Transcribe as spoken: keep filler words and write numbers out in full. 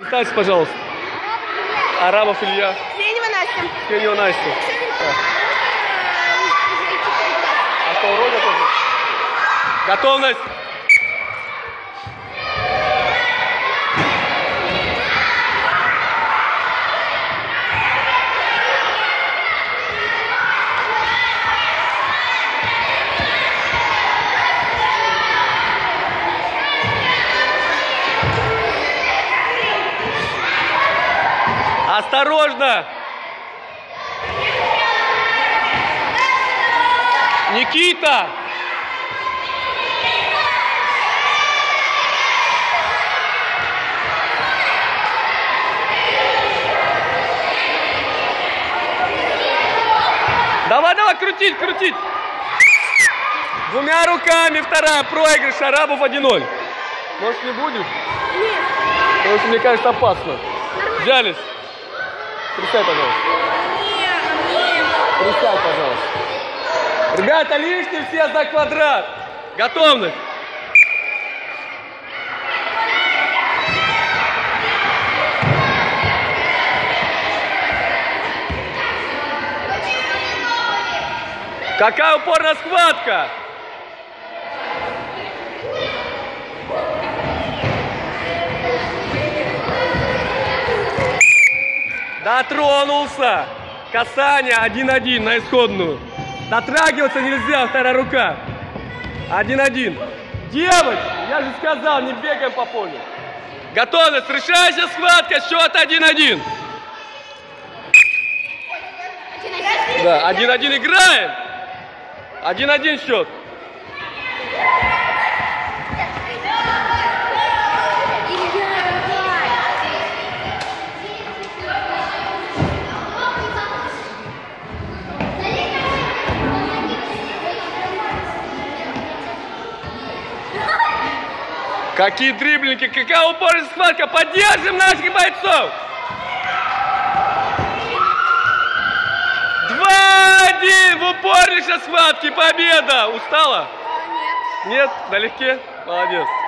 Представьте, пожалуйста. Арабов Илья. Сенева Настя. Сенева Настя. А что, Родя тоже? Готовность. Осторожно! Никита! Давай, давай, крутить, крутить! Двумя руками, вторая, проигрыш, Арабов один ноль. Может, не будет? Нет. Потому что, мне кажется, опасно. Взялись. Присядь, пожалуйста. Присядь, пожалуйста. Ребята, лишние все за квадрат. Готовность. Какая упорная схватка? Дотронулся. Касание один-один на исходную. Дотрагиваться нельзя, вторая рука. один-один. Девочки, я же сказал, не бегаем по полю. Готовность, решающая схватка, счет один-один. Да, один-один играем. один-один счет. Какие дриблинги, какая упорная схватка. Поддержим наших бойцов. два-один в упорнейшей схватке. Победа. Устала? Нет. Нет? Налегке? Молодец.